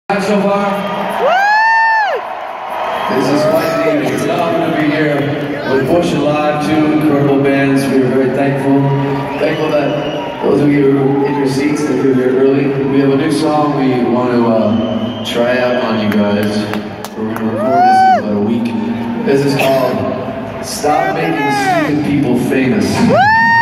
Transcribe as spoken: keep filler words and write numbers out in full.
So far? This is quite neat. It's an honor to be here with Bush Alive, two incredible bands. We are very thankful. Thankful that those of you who are in your seats, that you're here early. We have a new song we want to uh, try out on you guys. We're going to record this in about a week. This is called Stop Making Stupid People Famous.